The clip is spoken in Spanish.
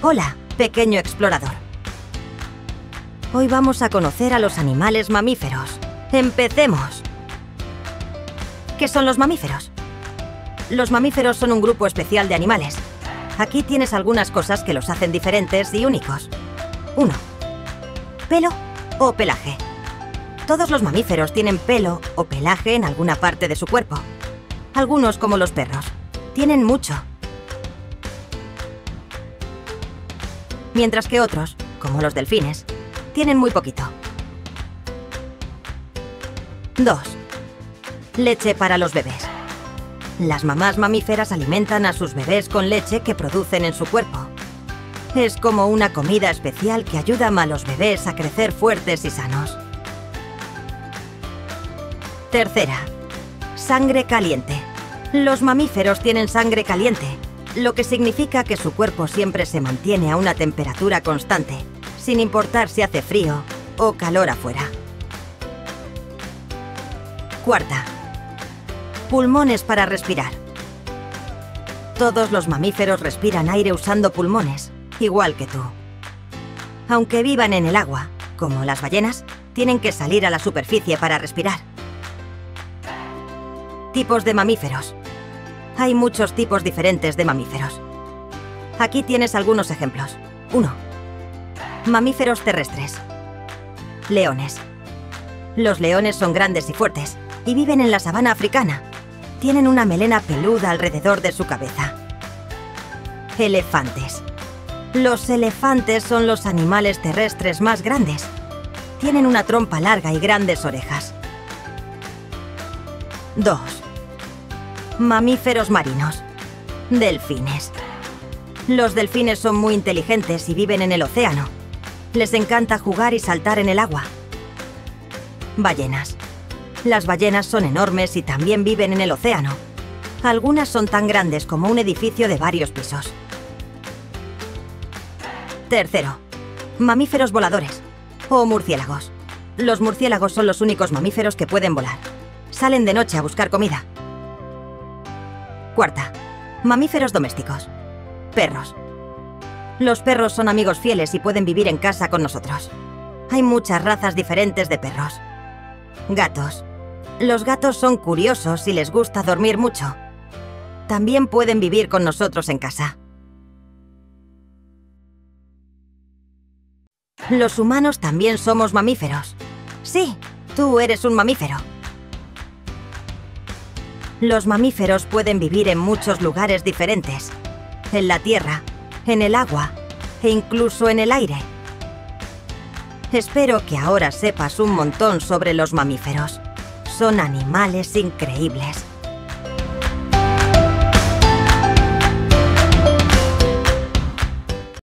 Hola, pequeño explorador. Hoy vamos a conocer a los animales mamíferos. ¡Empecemos! ¿Qué son los mamíferos? Los mamíferos son un grupo especial de animales. Aquí tienes algunas cosas que los hacen diferentes y únicos. 1. Pelo o pelaje. Todos los mamíferos tienen pelo o pelaje en alguna parte de su cuerpo. Algunos, como los perros, tienen mucho. Mientras que otros, como los delfines, tienen muy poquito. 2. Leche para los bebés. Las mamás mamíferas alimentan a sus bebés con leche que producen en su cuerpo. Es como una comida especial que ayuda a los bebés a crecer fuertes y sanos. 3. Sangre caliente. Los mamíferos tienen sangre caliente, lo que significa que su cuerpo siempre se mantiene a una temperatura constante, sin importar si hace frío o calor afuera. 4. Pulmones para respirar. Todos los mamíferos respiran aire usando pulmones, igual que tú. Aunque vivan en el agua, como las ballenas, tienen que salir a la superficie para respirar. Tipos de mamíferos. Hay muchos tipos diferentes de mamíferos. Aquí tienes algunos ejemplos. 1. Mamíferos terrestres. Leones. Los leones son grandes y fuertes y viven en la sabana africana. Tienen una melena peluda alrededor de su cabeza. Elefantes. Los elefantes son los animales terrestres más grandes. Tienen una trompa larga y grandes orejas. 2. Mamíferos marinos. Delfines. Los delfines son muy inteligentes y viven en el océano. Les encanta jugar y saltar en el agua. Ballenas. Las ballenas son enormes y también viven en el océano. Algunas son tan grandes como un edificio de varios pisos. 3. Mamíferos voladores o murciélagos. Los murciélagos son los únicos mamíferos que pueden volar. Salen de noche a buscar comida. 4. Mamíferos domésticos. Perros. Los perros son amigos fieles y pueden vivir en casa con nosotros. Hay muchas razas diferentes de perros. Gatos. Los gatos son curiosos y les gusta dormir mucho. También pueden vivir con nosotros en casa. Los humanos también somos mamíferos. Sí, tú eres un mamífero. Los mamíferos pueden vivir en muchos lugares diferentes. En la tierra, en el agua e incluso en el aire. Espero que ahora sepas un montón sobre los mamíferos. Son animales increíbles.